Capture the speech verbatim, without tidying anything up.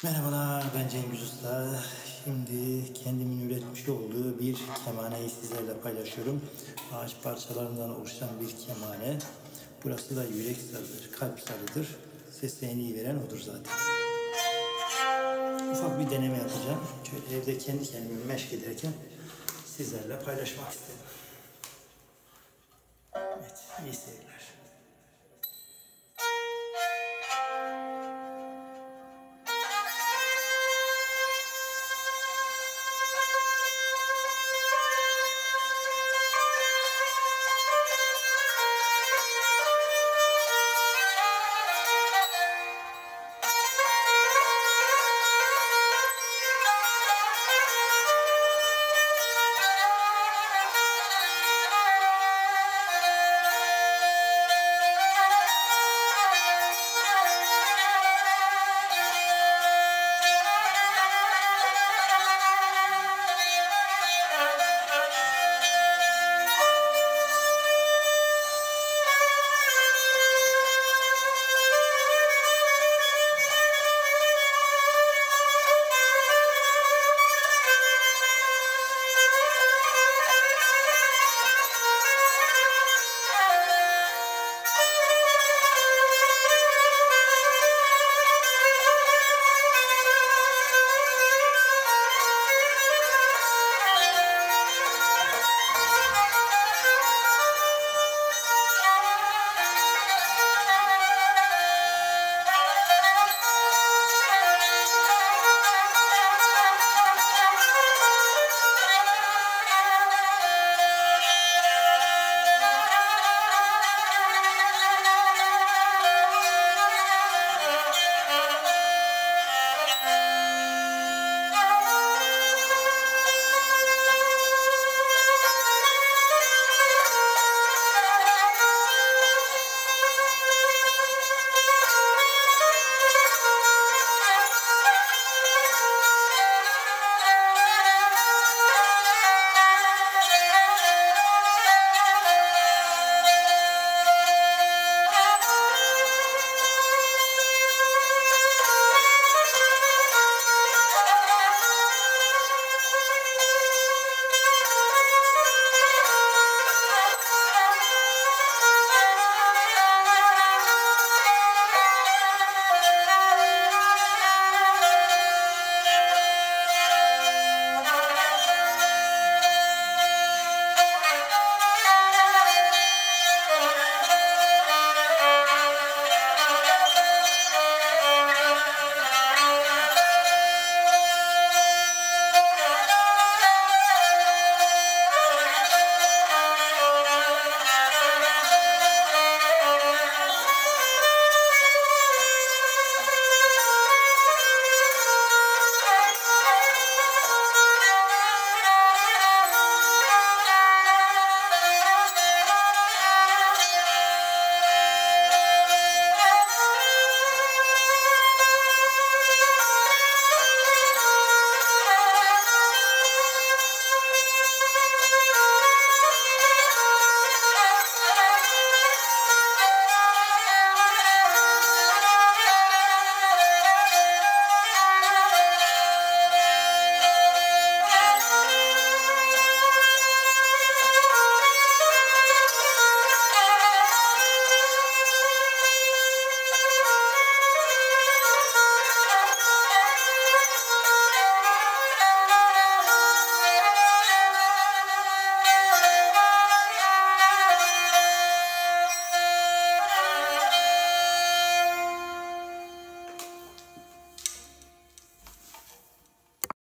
Merhabalar, ben Cengiz Usta. Şimdi kendimin üretmiş olduğu bir kemaneyi sizlerle paylaşıyorum. Ağaç parçalarından oluşan bir kemane. Burası da yürek sarıdır, kalp sarıdır. Sesi en iyi veren odur zaten. Ufak bir deneme yapacağım. Şöyle evde kendi kendime meşk ederken sizlerle paylaşmak istedim. Evet, iyi seyirler.